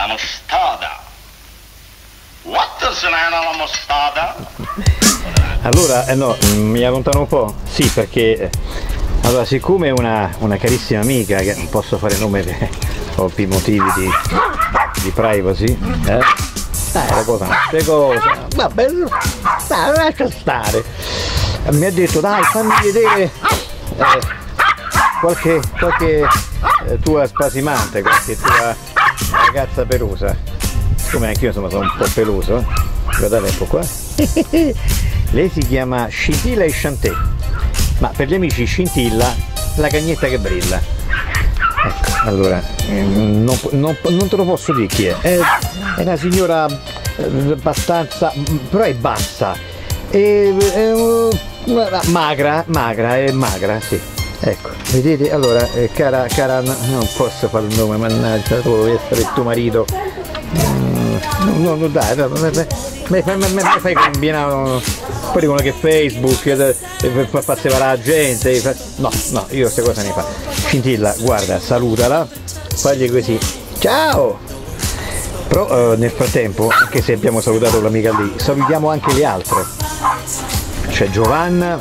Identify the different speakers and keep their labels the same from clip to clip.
Speaker 1: La mostarda. What is la mostarda?
Speaker 2: Allora, no, mi allontano un po'? Sì, perché allora, siccome è una carissima amica, che non posso fare nome per ovvi motivi di privacy, le cose, vabbè, dai, lascia stare. Mi ha detto, dai, fammi vedere qualche tua spasimante, qualche tua ragazza pelosa. Siccome anch'io insomma sono un po' peloso, guardate un po' qua. Lei si chiama Scintilla e Chantè, ma per gli amici Scintilla, la cagnetta che brilla. Ecco, allora, non te lo posso dire chi è. È una signora abbastanza, però è bassa, è magra, sì. Ecco, vedete? Allora, cara, non posso fare il nome, mannaggia, devo essere tuo marito. No, dai, mi fai combinare, poi dicono che Facebook fa passare la gente, no, io queste cose ne fa. Scintilla, guarda, salutala, fagli così, ciao! Però nel frattempo, anche se abbiamo salutato l'amica lì, salutiamo anche le altre. C'è Giovanna,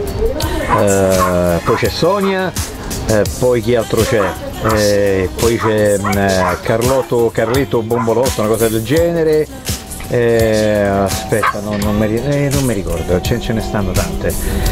Speaker 2: poi c'è Sonia, poi chi altro c'è? Poi c'è Carletto Bombolotto, una cosa del genere. Aspetta, non mi ricordo, ce ne stanno tante.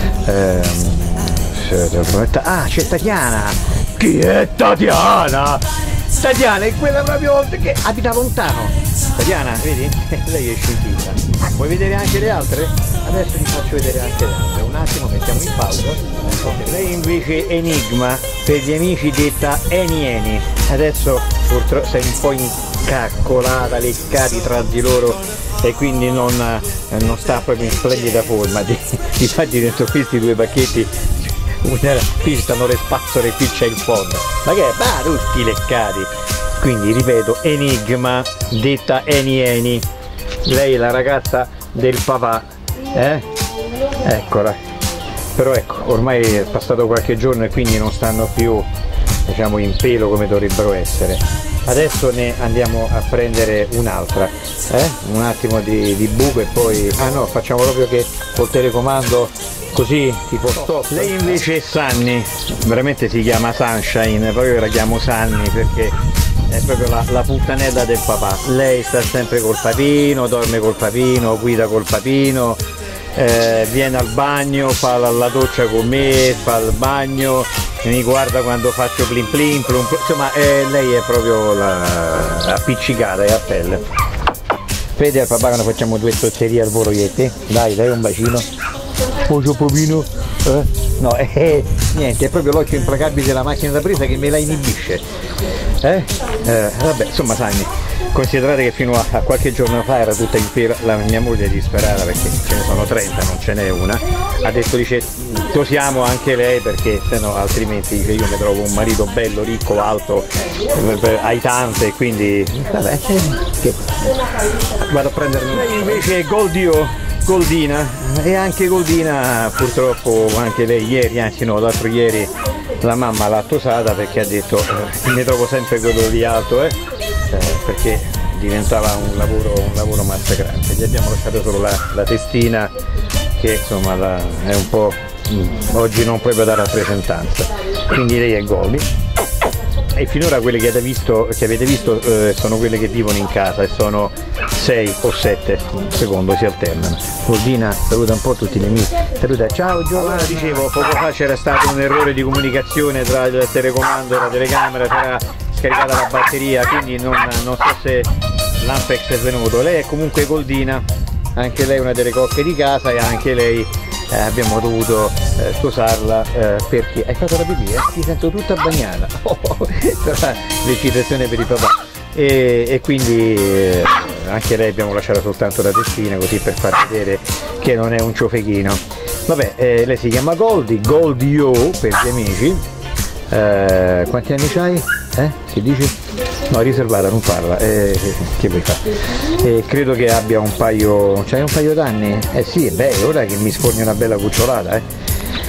Speaker 2: C'è Tatiana. Chi è Tatiana? Tatiana è quella proprio che abita lontano. Tatiana, vedi? Lei è Scintilla. Vuoi vedere anche le altre? Adesso ti faccio vedere anche le altre. Un attimo, mettiamo in pausa. Okay. Lei invece è Enigma, per gli amici detta Eni. Adesso purtroppo sei un po' incaccolata, leccati tra di loro e quindi non sta proprio in splendida forma. Difatti dentro questi due pacchetti qui ci stanno le spazzole, qui c'è il fondo. Ma che è? Ma tutti leccati. Quindi ripeto, Enigma detta Eni. Lei è la ragazza del papà, eccola. Però ecco, ormai è passato qualche giorno e quindi non stanno più, diciamo, in pelo come dovrebbero essere. Adesso ne andiamo a prendere un'altra, un attimo di buco e poi, no, facciamo proprio che col telecomando così tipo stop. Lei invece è Sunny, veramente si chiama Sunshine, proprio la chiamo Sunny perché è proprio la puttanella del papà. Lei sta sempre col papino, dorme col papino, guida col papino, viene al bagno, fa la doccia con me, fa il bagno, mi guarda quando faccio plin plin, insomma lei è proprio appiccicata e a pelle. Vedi al papà quando facciamo due stozzerie al volo iete? Dai un bacino. Poggio popino? No, niente, è proprio l'occhio implacabile della macchina da presa che me la inibisce. Vabbè, insomma, Sanni, considerate che fino a qualche giorno fa era tutta in pelo, la mia moglie è disperata perché ce ne sono 30, non ce n'è una. Ha detto, dice, tosiamo anche lei perché sennò altrimenti dice, io mi trovo un marito bello, ricco, alto, aitante, quindi vabbè, vado a prendermi. Lei invece è Goldina, e anche Goldina purtroppo anche lei ieri, anzi no, l'altro ieri la mamma l'ha tosata perché ha detto mi trovo sempre quello di alto, perché diventava un lavoro massacrante. Gli abbiamo lasciato solo la testina che insomma è un po' oggi non proprio da rappresentanza, quindi lei è Goldie. E finora quelle che avete visto sono quelle che vivono in casa e sono 6 o 7, secondo si alternano. Goldina saluta un po' tutti gli amici, saluta, ciao Giovanna. Dicevo, poco fa c'era stato un errore di comunicazione tra il telecomando e la telecamera, c'era scaricata la batteria, quindi non so se l'Ampex è venuto. Lei è comunque Goldina, anche lei è una delle cocche di casa e anche lei abbiamo dovuto sposarla perché hai fatto la pipì, ti sento tutta bagnata. L'eccitazione per il papà e quindi anche lei abbiamo lasciato soltanto la testina così per far vedere che non è un ciofechino. Vabbè, lei si chiama Goldie per gli amici. Quanti anni c'hai? Che dici? No, riservata, non parla, che vuoi fare? Credo che abbia un paio, c'hai un paio d'anni? Sì, beh, ora che mi sforni una bella cucciolata,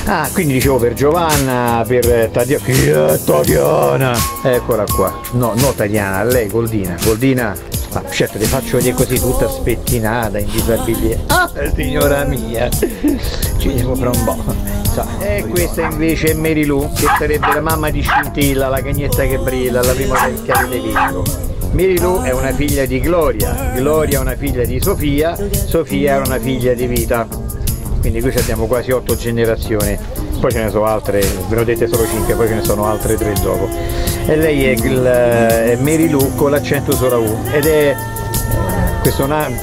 Speaker 2: Ah, quindi dicevo per Giovanna, per Tatiana. Chi è Tatiana? Eccola qua. No, no Tatiana, lei Goldina. Goldina, ah, certo ti faccio vedere così tutta spettinata in disabilità. Ah, signora mia. Ci vediamo fra un po'. E questa invece è Mary Lou, che sarebbe la mamma di Scintilla, la cagnetta che brilla, la prima che avete visto. Mary Lou è una figlia di Gloria, Gloria è una figlia di Sofia, Sofia era una figlia di Vita. Quindi qui abbiamo quasi 8 generazioni, poi ce ne sono altre, ve ne ho dette solo 5, poi ce ne sono altre 3 dopo. E lei è Mary Lou con l'accento sulla U ed è questo nome,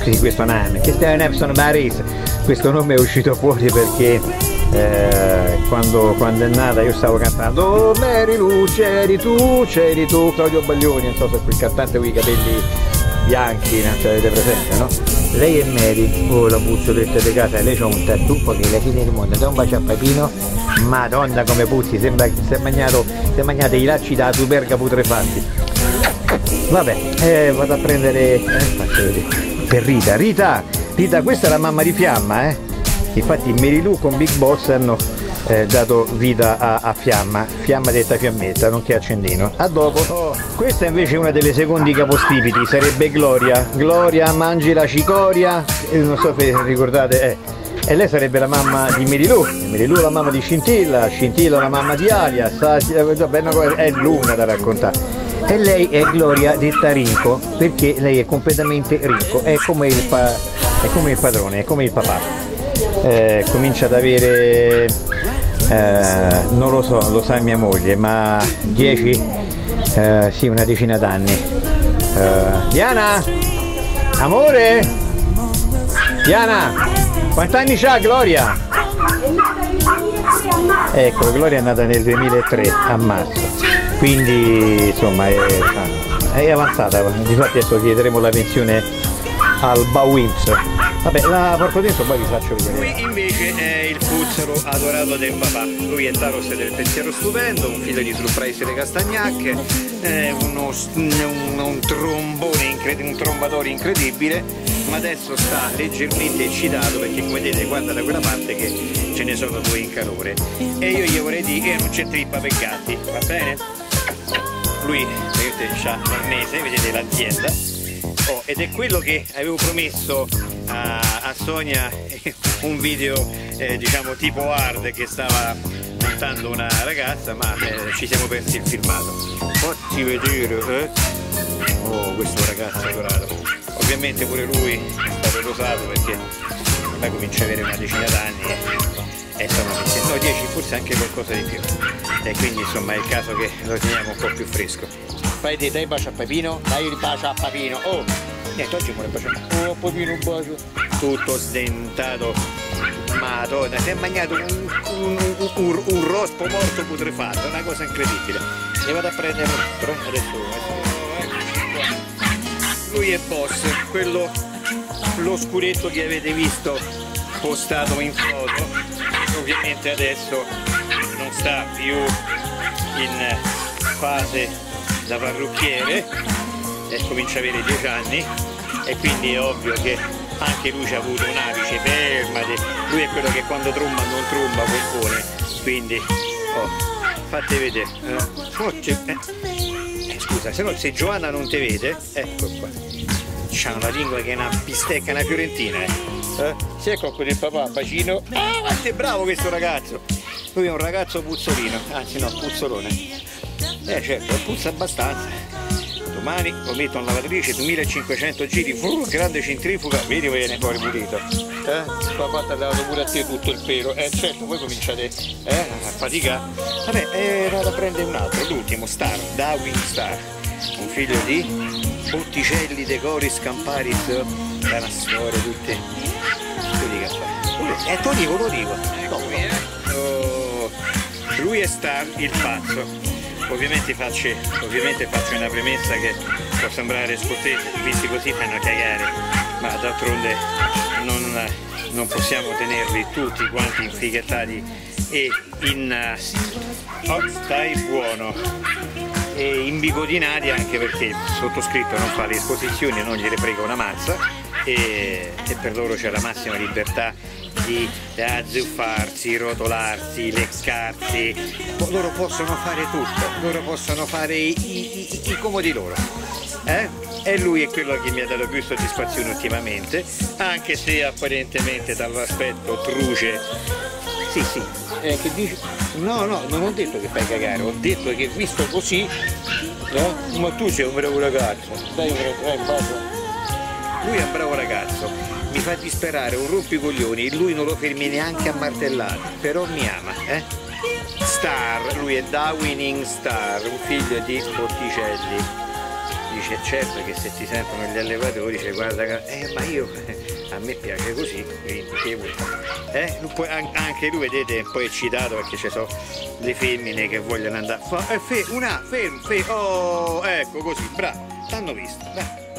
Speaker 2: questo nome è uscito fuori perché quando è nata io stavo cantando "Oh Mary Lou, c'eri tu", Claudio Baglioni, non so se quel cantante con i capelli bianchi, non ce l'avete presente, no? Lei è Mary, oh la puzzoletta di casa, lei c'ha un tattoo che è la fine del mondo, da un bacio a Papino, madonna come puzzi, sembra che si è mangiato i lacci da superga putrefatti. Vabbè, vado a prendere, faccio vedere, per Rita, questa è la mamma di Fiamma, Infatti Mary Lou con Big Boss hanno dato vita a Fiamma detta Fiammetta, nonché accendino. A dopo. Questa invece è una delle secondi capostipiti, sarebbe Gloria mangi la cicoria, non so se ricordate, e lei sarebbe la mamma di Mary Lou la mamma di Scintilla la mamma di Alias, è lunga da raccontare. E lei è Gloria detta Rinco, perché lei è completamente Rinco, è come il padrone, è come il papà. Comincia ad avere non lo so, lo sa mia moglie, ma 10, sì, una decina d'anni. Diana, amore, Diana, quanti anni c'ha Gloria? Ecco, Gloria è nata nel 2003 a marzo, quindi insomma è avanzata, difatti adesso chiederemo la pensione al Bauwins. Vabbè, la porto dentro, poi vi faccio vedere. Lui invece è il puzzolo adorato del papà. Lui è Taros del pensiero stupendo, un figlio di Surprise e Castagnac, un trombone, un trombatore incredibile, ma adesso sta leggermente eccitato perché come vedete guarda da quella parte che ce ne sono 2 in calore. E io gli vorrei dire che non c'è trippa per gatti, va bene? Lui, vedete, c'ha l'arnese, vedete l'azienda. Ed è quello che avevo promesso a Sonia, un video diciamo tipo hard che stava montando una ragazza, ma ci siamo persi il filmato. Fatti vedere, oh, questo ragazzo adorato. Ovviamente pure lui è stato rosato perché ormai comincia ad avere una decina d'anni e insomma, no, 10, forse anche qualcosa di più, e quindi insomma è il caso che lo teniamo un po' più fresco. Dai il bacio a Papino, dai il bacio a Papino, oh! Niente, oggi vuole baciare, oh Papino un bacio, tutto sdentato, madonna, si è mangiato un rospo morto putrefatto, una cosa incredibile. E vado a prendere un altro, adesso lui è Boss, quello, lo scuretto che avete visto postato in foto, ovviamente adesso non sta più in fase da parrucchiere e comincia ad avere 10 anni e quindi è ovvio che anche lui ci ha avuto un apice, fermate, lui è quello che quando tromba non tromba pompone, quindi fate vedere, scusa, se no se Giovanna non ti vede, ecco qua, c'ha una lingua che è una bistecca, una fiorentina, si è cocco del papà, bacino, quanto è bravo questo ragazzo, lui è un ragazzo puzzolino, anzi no, puzzolone. Certo, puzza abbastanza. Domani lo metto in lavatrice, 2500 giri, grande centrifuga, vedi come viene fuori pulito. Papà ti ha dato pure a te tutto il pelo, certo, voi cominciate a faticare. Vabbè, vado a prendere un altro, l'ultimo, Star, Darwin Star, un figlio di Botticelli, Decoris, Camparis, è una storia tutte. Lo dico. Lui è Star, il pazzo. Ovviamente faccio una premessa che può sembrare scottese, visti così fanno cagare, ma d'altronde non possiamo tenerli tutti quanti infighettati e stai buono e imbigodinati, anche perché il sottoscritto non fa le esposizioni, non gliele frega una mazza e per loro c'è la massima libertà piedi, azzuffarsi, rotolarsi, leccarsi. Loro possono fare tutto, loro possono fare i comodi loro. E lui è quello che mi ha dato più soddisfazione ultimamente, anche se apparentemente dall'aspetto truce. Sì, sì, che dici? No, non ho detto che fai cagare, ho detto che visto così, no? Ma tu sei un bravo ragazzo, dai un bacio. Lui è un bravo ragazzo, mi fa disperare, un rompicoglioni, lui non lo fermi neanche a martellate, però mi ama, Star, lui è Darwin Star, un figlio di Botticelli. Dice certo che se ti sentono gli allevatori dice guarda ma io a me piace così, quindi che vuoi? Anche lui vedete è un po' eccitato perché ci sono le femmine che vogliono andare fermo, oh ecco così, bravo, t'hanno visto, dai.